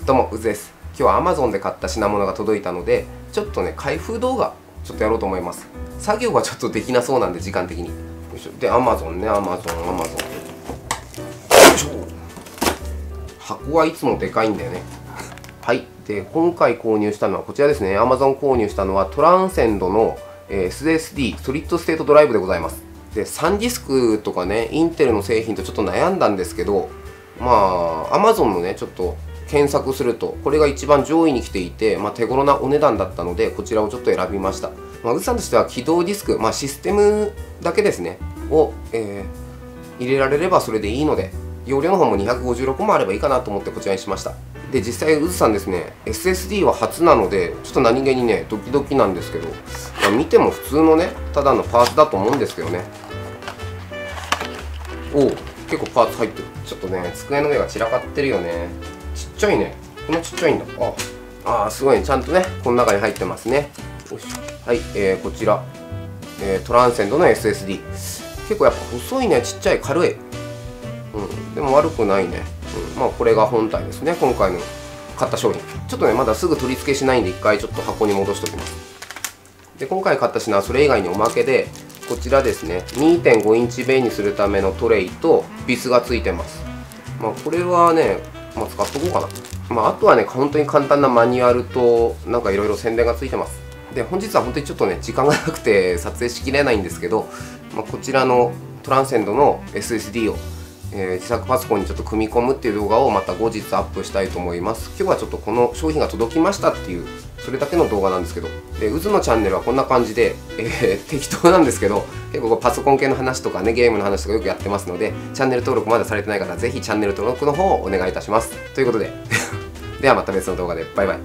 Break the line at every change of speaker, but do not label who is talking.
どうも、うずです。今日は Amazon で買った品物が届いたので、ちょっとね、開封動画、ちょっとやろうと思います。作業はちょっとできなそうなんで、時間的に。よいしょ。で、Amazon ね、Amazon。よいしょ。箱はいつもでかいんだよね。はい。で、今回購入したのはこちらですね。Amazon 購入したのはトランセンドの SSD、ソリッドステートドライブでございます。で、サンディスクとかね、インテルの製品とちょっと悩んだんですけど、まあ、Amazon のね、ちょっと検索すると、これが一番上位に来ていて、手頃なお値段だったので、こちらをちょっと選びました。うずさんとしては起動ディスク、システムだけですね、を、入れられればそれでいいので、容量の方も256もあればいいかなと思ってこちらにしました。で、実際、うずさんですね、SSD は初なので、ちょっと何気にね、ドキドキなんですけど、見ても普通のね、ただのパーツだと思うんですけどね。おお、結構パーツ入ってる。ちょっとね、机の上が散らかってるよね。ちっちゃいね。こんなちっちゃいんだ。すごいね。ちゃんとね、この中に入ってますね。よし。はい、こちら、トランセンドの SSD。結構やっぱ細いね、ちっちゃい、軽い。でも悪くないね。これが本体ですね。今回の買った商品。ちょっとね、まだすぐ取り付けしないんで、一回ちょっと箱に戻しておきます。で、今回買った品はそれ以外におまけで、こちらですね、2.5 インチ弁にするためのトレイとビスがついてます。これはね、使っとこうかな。あとはね、本当に簡単なマニュアルと、なんかいろいろ宣伝がついてます。で、本日は本当にちょっとね、時間がなくて撮影しきれないんですけど、こちらのトランセンドの SSD を、自作パソコンにちょっと組み込むっていう動画をまた後日アップしたいと思います。今日はちょっとこの商品が届きましたっていう、それだけの動画なんですけど、で、うずのチャンネルはこんな感じで、適当なんですけど、結構パソコン系の話とかね、ゲームの話とかよくやってますので、チャンネル登録まだされてない方はぜひチャンネル登録の方をお願いいたします。ということで、ではまた別の動画で、バイバイ。